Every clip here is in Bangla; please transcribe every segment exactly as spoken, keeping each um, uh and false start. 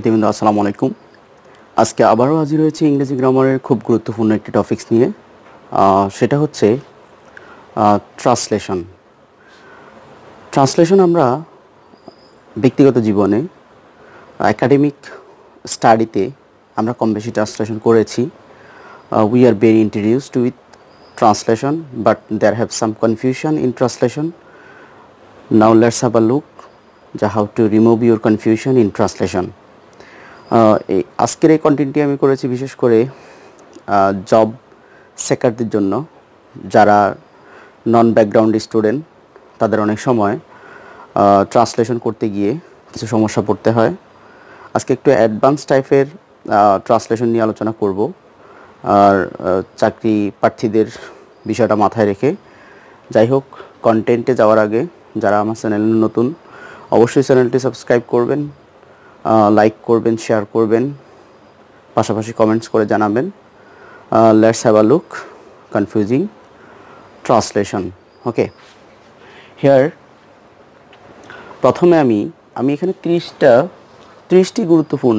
শিক্ষার্থীবৃন্দ আসসালামু আলাইকুম। আজকে আবারও হাজির হয়েছে ইংরেজি গ্রামারের খুব গুরুত্বপূর্ণ একটি টপিকস নিয়ে। সেটা হচ্ছে ট্রান্সলেশন। ট্রান্সলেশন আমরা ব্যক্তিগত জীবনে একাডেমিক স্টাডিতে আমরা কম বেশি ট্রান্সলেশন করেছি। We are very introduced with translation, but there have some confusion in translation. Now let's have a look যে how to remove your confusion in translation. এই আজকের এই কন্টেন্টটি আমি করেছি বিশেষ করে জব সেকারদের জন্য, যারা নন ব্যাকগ্রাউন্ড স্টুডেন্ট, তাদের অনেক সময় ট্রান্সলেশন করতে গিয়ে কিছু সমস্যা পড়তে হয়। আজকে একটু অ্যাডভান্স টাইপের ট্রান্সলেশন নিয়ে আলোচনা করব, আর চাকরি প্রার্থীদের বিষয়টা মাথায় রেখে। যাই হোক, কন্টেন্টে যাওয়ার আগে যারা আমার চ্যানেলে নতুন, অবশ্যই চ্যানেলটি সাবস্ক্রাইব করবেন, লাইক করবেন, শেয়ার করবেন, পাশাপাশি কমেন্টস করে জানাবেন। Let's have a look confusing translation. Okay, here প্রথমে আমি আমি এখানে ত্রিশটা ত্রিশটি গুরুত্বপূর্ণ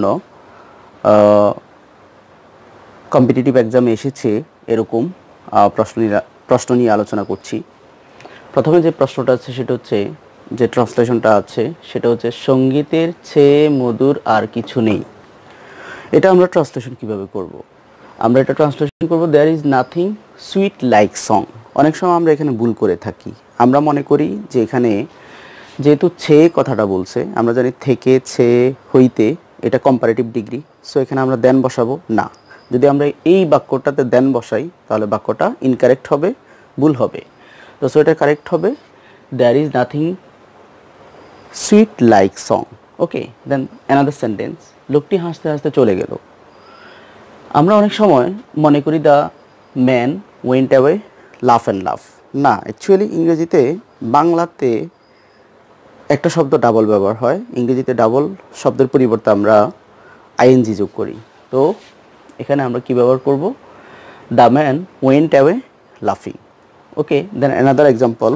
কম্পিটিটিভ এক্সামে এসেছে এরকম প্রশ্ন নিয়ে প্রশ্ন নিয়ে আলোচনা করছি। প্রথমে যে প্রশ্নটা আছে সেটা হচ্ছে, যে ট্রান্সলেশনটা আছে সেটা হচ্ছে, সঙ্গীতের চেয়ে মধুর আর কিছু নেই। এটা আমরা ট্রান্সলেশন কিভাবে করব? আমরা এটা ট্রান্সলেশন করব, there is nothing sweet like song. অনেক সময় আমরা এখানে ভুল করে থাকি। আমরা মনে করি যে এখানে যেহেতু ছে কথাটা বলছে, আমরা জানি থেকে, ছে, হইতে, এটা কম্পারেটিভ ডিগ্রি, সো এখানে আমরা দেন বসাবো না। যদি আমরা এই বাক্যটাতে দেন বসাই তাহলে বাক্যটা ইনকারেক্ট হবে, ভুল হবে। তো সো এটা কারেক্ট হবে, there is nothing sweet like song. Okay, then another sentence, লোকটি হাসতে হাসতে চলে গেল। আমরা অনেক সময় মনে করি the man went away laugh and laugh. না, অ্যাকচুয়ালি ইংরেজিতে, বাংলাতে একটা শব্দ ডাবল ব্যবহার হয়। ইংরেজিতে ডাবল শব্দের পরিবর্তে আমরা আইএনজি যোগ করি। তো এখানে আমরা কি ব্যবহার করব? দ্য ম্যান ওয়েন্ট অ্যাওয়ে লাফিং। Okay, then another example.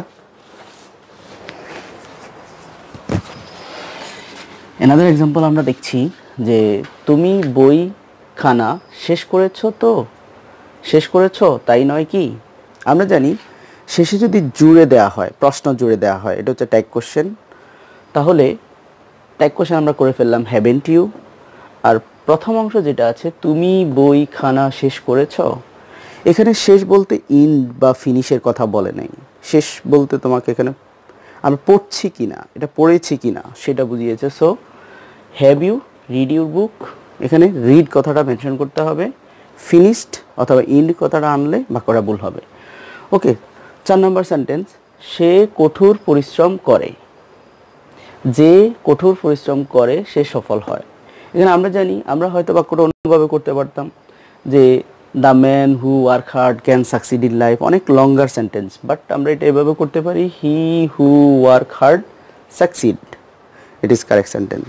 Another example আমরা দেখছি যে, তুমি বইখানা শেষ করেছো তো? শেষ করেছো তাই নয় কি? আমরা জানি শেষে যদি জুড়ে দেওয়া হয়, প্রশ্ন জুড়ে দেওয়া হয়, এটা হচ্ছে ট্যাগ কোশ্চেন। তাহলে ট্যাগ কোশ্চেন আমরা করে ফেললাম হ্যাভেন্ট ইউ। আর প্রথম অংশ যেটা আছে, তুমি বইখানা শেষ করেছো, এখানে শেষ বলতে ইন বা ফিনিশের কথা বলে নাই। শেষ বলতে তোমাকে এখানে আমরা পড়ছি কি না, এটা পড়েছি কি না সেটা বুঝিয়েছে। So have you read your book, এখানে রিড কথাটা মেনশন করতে হবে। ফিনিশড অথবা ইন্ড কথাটা আনলে বাক্যটা ভুল হবে। ওকে, চার নম্বর সেন্টেন্স, সে কঠোর পরিশ্রম করে। যে কঠোর পরিশ্রম করে সে সফল হয়। এখানে আমরা জানি, আমরা হয়তো বাক্যটা অন্যভাবে করতে পারতাম যে, the man who work hard can succeed in life. অনেক লঙ্গার সেন্টেন্স, বাট আমরা এটা এভাবে করতে পারি, he who work hard succeed. It is correct sentence.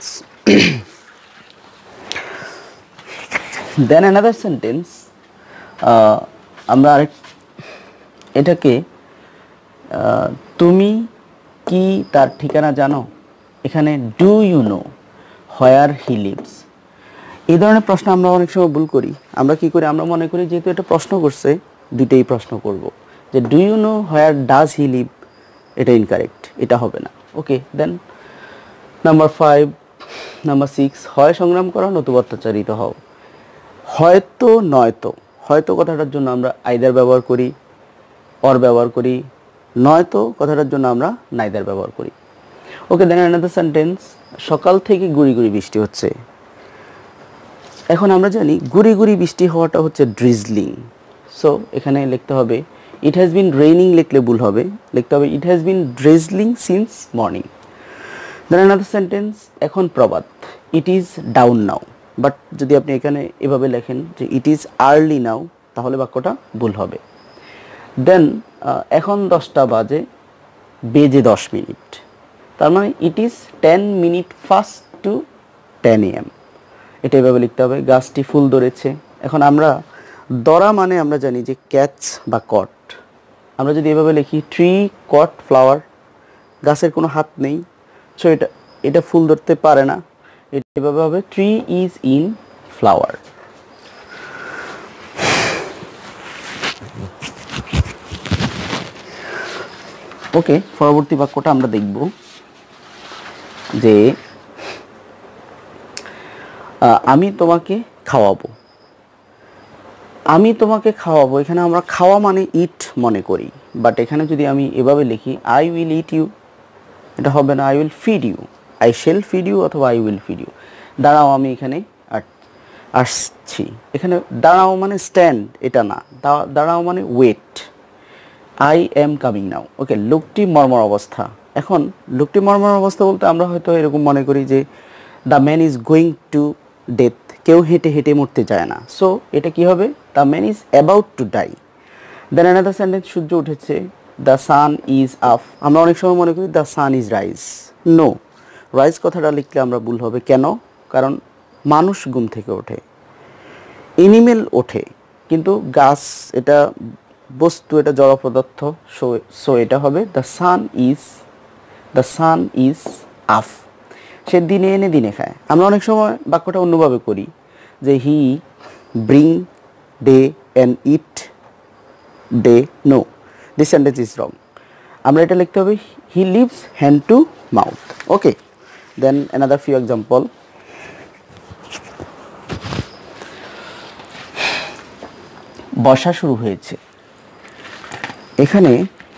Then another sentence, আমরা আরেক এটাকে, তুমি কি তার ঠিকানা জানো? এখানে do you know where he lives. এই ধরনের প্রশ্ন আমরা অনেক সময় ভুল করি। আমরা কি করি? আমরা মনে করি যেহেতু এটা প্রশ্ন করছে, দুইটাই প্রশ্ন করব, যে do you know where does he live, এটা ইনকারেক্ট, এটা হবে না। Okay, then number five number six, হয় সংগ্রাম করো নতুবা অত্যাচারিত হও। হয়তো নয়তো, হয়তো কথাটার জন্য আমরা আইদার ব্যবহার করি, অর ব্যবহার করি। নয়তো কথাটার জন্য আমরা নাইদার ব্যবহার করি। ওকে, দেন অ্যানাদার সেন্টেন্স, সকাল থেকে গুড়ি গুড়ি বৃষ্টি হচ্ছে। এখন আমরা জানি গুড়ি গুড়ি বৃষ্টি হওয়াটা হচ্ছে ড্রিজলিং। সো এখানে লিখতে হবে, ইট হ্যাজ বিন রেইনিং, লিখলে ভুল হবে, লিখতে হবে it has been drizzling since morning. Then another sentence, এখন প্রবাদ, it is down now. But যদি আপনি এখানে এভাবে লেখেন যে ইট ইজ আর্লি নাও, তাহলে বাক্যটা ভুল হবে। দেন এখন দশটা বাজে, বেজে দশ মিনিট, তার মানে it is ten minute fast to ten A M. এটা এভাবে লিখতে হবে। গাছটি ফুল ধরেছে। এখন আমরা ধরা মানে আমরা জানি যে ক্যাচ বা কট। আমরা যদি এভাবে লিখি, ট্রি কট ফ্লাওয়ার, গাছের কোনো হাত নেই, সো এটা এটা ফুল ধরতে পারে না। এটা এভাবে হবে tree is in flower. Okay, পরবর্তী বাক্যটা আমরা দেখব যে আমি তোমাকে খাওয়াবো। আমি তোমাকে খাওয়াবো, এখানে আমরা খাওয়া মানে ইট মনে করি, বাট এখানে যদি আমি এভাবে লিখি আই উইল ইট ইউ, এটা হবে না I will feed you, I shall feed you অথবা আই উইল ফিড ইউ। দাঁড়াও, আমি এখানে আসছি। এখানে দাঁড়াও মানে স্ট্যান্ড, এটা না। দাঁড়াও মানে wait, I am coming now. Okay, লোকটি মর্মর অবস্থা। এখন লোকটি মর্মর অবস্থা বলতে আমরা হয়তো এরকম মনে করি যে the man is going to death, কেউ হেঁটে হেঁটে মরতে যায় না। সো এটা কি হবে, the man is about to die. Then another sentence, সূর্য উঠেছে, দ্য সান ইজ আপ। আমরা অনেক সময় মনে করি the sun is rise. No, rise কথাটা লিখলে আমরা ভুল হবে। কেন? কারণ মানুষ ঘুম থেকে ওঠে, এনিমেল ওঠে, কিন্তু গাছ এটা বস্তু, এটা জড় পদার্থ। সো সো এটা হবে the sun is the sun is up. সে দিনে এনে দিনে খায়। আমরা অনেক সময় বাক্যটা অন্যভাবে করি যে he bring day and eat day. No, this sentence is wrong. আমরা এটা লিখতে হবে he lives hand to mouth. Okay, then another few example. বর্ষা শুরু হয়েছে। এখানে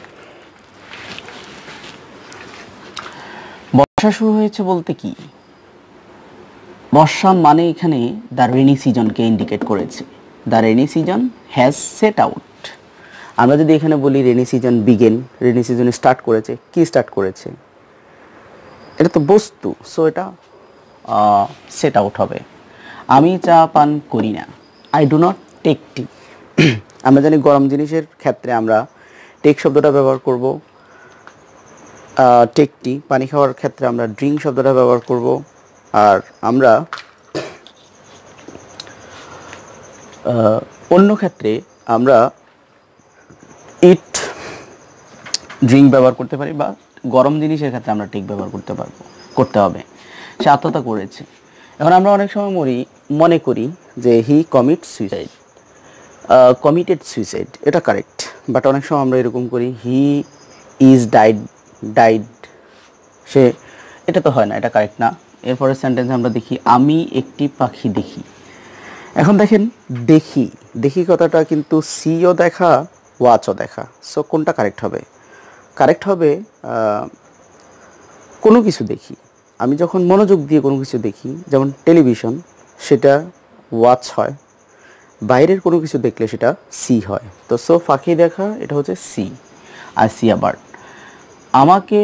বর্ষা শুরু হয়েছে বলতে কি, বর্ষা মানে এখানে দ্য রেনি সিজনকে ইন্ডিকেট করেছে। The rainy season has set out. আমরা যদি এখানে বলি rainy season begin, rainy season start করেছে, কি স্টার্ট করেছে? এটা তো বস্তু, সো এটা সেট আউট হবে। আমি চা পান করি না, I do not take tea. আমরা জানি গরম জিনিসের ক্ষেত্রে আমরা টেক শব্দটা ব্যবহার করব, টেক টি। পানি খাওয়ার ক্ষেত্রে আমরা ড্রিঙ্ক শব্দটা ব্যবহার করব। আর আমরা অন্য ক্ষেত্রে আমরা ইট ড্রিঙ্ক ব্যবহার করতে পারি, বা গরম জিনিসের ক্ষেত্রে আমরা টেক ব্যবহার করতে পারবো, করতে হবে। সে আত্মহত্যা করেছে। এখন আমরা অনেক সময় মরি মনে করি যে he commit suicide, committed suicide, এটা কারেক্ট। বাট অনেক সময় আমরা এরকম করি হি ইজ ডাইড ডাইড সে, এটা তো হয় না, এটা কারেক্ট না। এরপরের সেন্টেন্স আমরা দেখি আমি একটি পাখি দেখি। এখন দেখেন দেখি, দেখি কথাটা কিন্তু সিও দেখা, ওয়াচও দেখা। সো কোনটা কারেক্ট হবে? কারেক্ট হবে কোনো কিছু দেখি। আমি যখন মনোযোগ দিয়ে কোনো কিছু দেখি, যেমন টেলিভিশন, সেটা ওয়াচ হয়। বাইরের কোনো কিছু দেখলে সেটা সি হয়। তো সো পাখি দেখা, এটা হচ্ছে সি। আর সি আবার আমাকে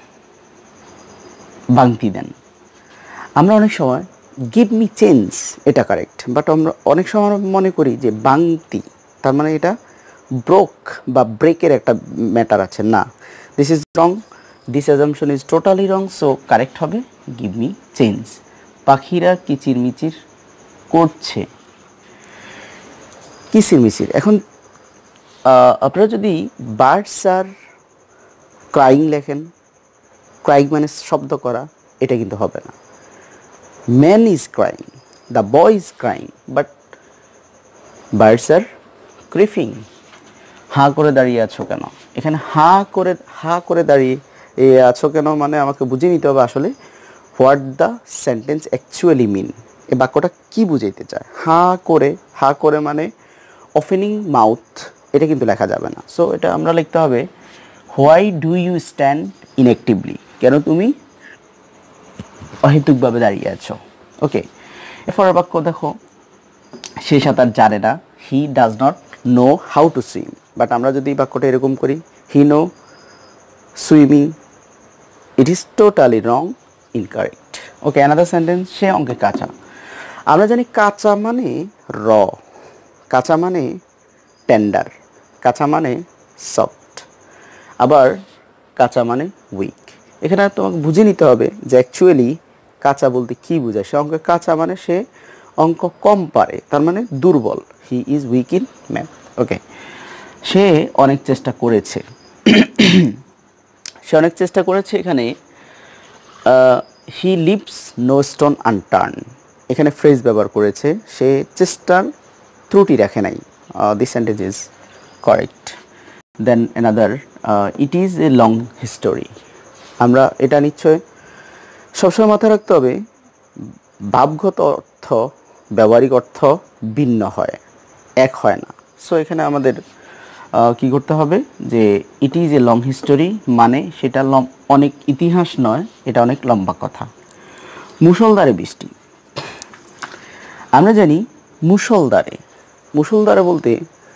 বাংতি দেন। আমরা অনেক সময় গিভ মি চেঞ্জ, এটা কারেক্ট। বাট আমরা অনেক সময় মনে করি যে বাংতি তার মানে এটা ব্রোক বা ব্রেকের একটা ম্যাটার আছে। না, this is wrong, this assumption is totally wrong. So correct হবে গিভ মি চেঞ্জ। পাখিরা কিচিরমিচির করছে, কিচিরমিচির। এখন আপনারা যদি বার্ডস আর ক্রাইং লেখেন, ক্রাইং মানে শব্দ করা, এটা কিন্তু হবে না। Man is crying, the boy is crying, but birds are chirping. হাঁ করে দাঁড়িয়ে আছো কেন? এখানে হাঁ করে হাঁ করে দাঁড়িয়ে এ আছো কেন মানে আমাকে বুঝিয়ে নিতে হবে আসলে what the sentence actually mean. এই বাক্যটা কী বুঝাইতে চায়। হাঁ করে, হাঁ করে মানে ওপেনিং মাউথ, এটা কিন্তু লেখা যাবে না। সো এটা আমরা লিখতে হবে why do you stand inactively, কেন তুমি অহেতুকভাবে দাঁড়িয়ে আছো। ওকে, এরপরের বাক্য দেখো, সে সাঁতার জানে না, he does not know how to swim. But আমরা যদি বাক্যটা এরকম করি he know swimming, it is totally wrong, incorrect. Okay, another sentence, সে অঙ্কে কাঁচা। আমরা জানি কাঁচা মানে র, কাঁচা মানে টেন্ডার, কাঁচা মানে সফট, আবার কাঁচা মানে উইক। এখানে তোমাকে বুঝে নিতে হবে যে অ্যাকচুয়ালি কাঁচা বলতে কী বোঝায়। সে অঙ্কে কাঁচা মানে সে অঙ্ক কম পারে, তার মানে দুর্বল। He is weak in math. Okay, সে অনেক চেষ্টা করেছে, সে অনেক চেষ্টা করেছে। এখানে he leaves no stone unturned, এখানে ফ্রেজ ব্যবহার করেছে, সে চেষ্টার ত্রুটি রাখে নাই। This sentence is correct. Then another, it is a long history. আমরা এটা নিশ্চয় সবসময় মাথায় রাখতে হবে, ভাবগত অর্থ ব্যবহারিক অর্থ ভিন্ন হয়, এক হয় না। সো এখানে আমাদের কি করতে হবে যে it is a long history মানে সেটা লম অনেক ইতিহাস নয়, এটা অনেক লম্বা কথা। মুষলধারে বৃষ্টি, আমরা জানি মুষলধারে, মুষলধারে বলতে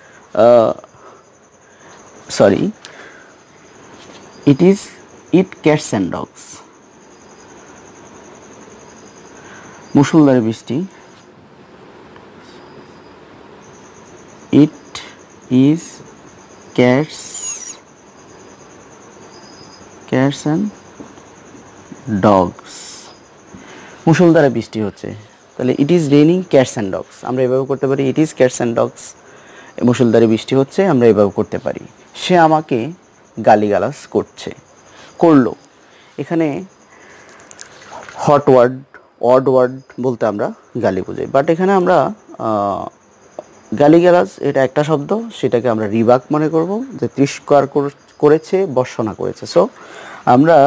sorry it is it cats and dogs. মুষলধারে বৃষ্টি, it is cats cats and dogs. মুষলধারে বৃষ্টি হচ্ছে, তাহলে it is raining cats and dogs আমরা এভাবে করতে পারি। It is cats and dogs, মুষলধারে বৃষ্টি হচ্ছে আমরা এভাবে করতে পারি। সে আমাকে গালিগালাজ করছে, করলো। এখানে হট ওয়ার্ড অড ওয়ার্ড বলতে আমরা গালি বোঝাই, বাট এখানে আমরা গালিগালাজ এটা একটা শব্দ, সেটাকে আমরা রিবাক মনে করব, যে তিরস্কার করেছে, বর্ষণা করেছে। সো আমরা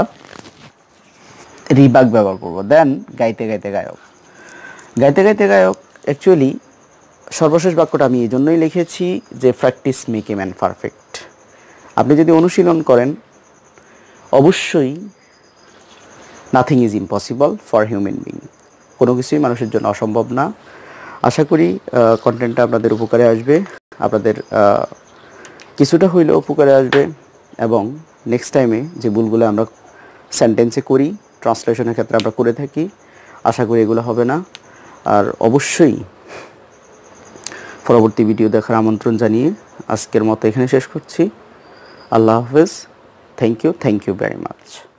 রিবাক ব্যবহার করব। দেন গাইতে গাইতে গায়ক, গাইতে গাইতে গায়ক অ্যাকচুয়ালি সর্বশেষ বাক্যটা আমি এই জন্যই লিখেছি যে practice make a man perfect. আপনি যদি অনুশীলন করেন অবশ্যই nothing is impossible for human being, কোনো কিছুই মানুষের জন্য অসম্ভব না। আশা করি কন্টেন্টটা আপনাদের উপকারে আসবে, আপনাদের কিছুটা হইলেও উপকারে আসবে, এবং নেক্সট টাইমে যে ভুলগুলো আমরা সেন্টেন্সে করি, ট্রান্সলেশনের ক্ষেত্রে আমরা করে থাকি, আশা করি এগুলো হবে না। আর অবশ্যই পরবর্তী ভিডিও দেখার আমন্ত্রণ জানিয়ে আজকের মতো এখানে শেষ করছি। আল্লাহ হাফেজ। Thank you thank you very much.